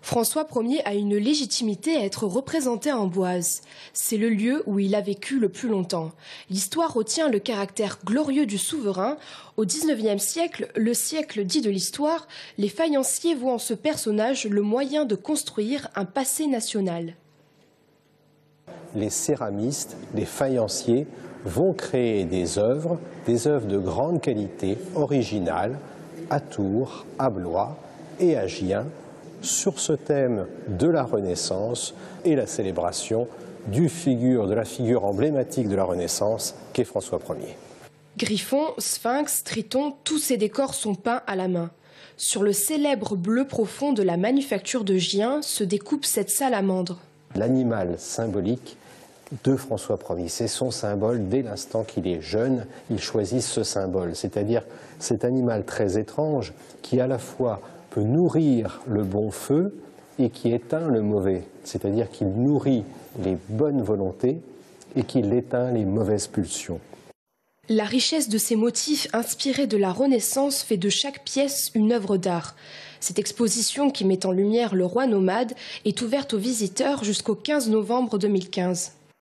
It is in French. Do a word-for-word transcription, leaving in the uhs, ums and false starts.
François Ier a une légitimité à être représenté à Amboise. C'est le lieu où il a vécu le plus longtemps. L'histoire retient le caractère glorieux du souverain. Au dix-neuvième siècle, le siècle dit de l'histoire, les faïenciers voient en ce personnage le moyen de construire un passé national. Les céramistes, les faïenciers vont créer des œuvres, des œuvres de grande qualité, originales, à Tours, à Blois et à Gien, sur ce thème de la Renaissance et la célébration du figure, de la figure emblématique de la Renaissance qu'est François Ier. Griffon, sphinx, triton, tous ces décors sont peints à la main. Sur le célèbre bleu profond de la manufacture de Gien se découpe cette salamandre. L'animal symbolique de François Ier, c'est son symbole dès l'instant qu'il est jeune, il choisit ce symbole, c'est-à-dire cet animal très étrange qui à la fois peut nourrir le bon feu et qui éteint le mauvais, c'est-à-dire qu'il nourrit les bonnes volontés et qu'il éteint les mauvaises pulsions. La richesse de ces motifs inspirés de la Renaissance fait de chaque pièce une œuvre d'art. Cette exposition qui met en lumière le roi nomade est ouverte aux visiteurs jusqu'au quinze novembre deux mille quinze.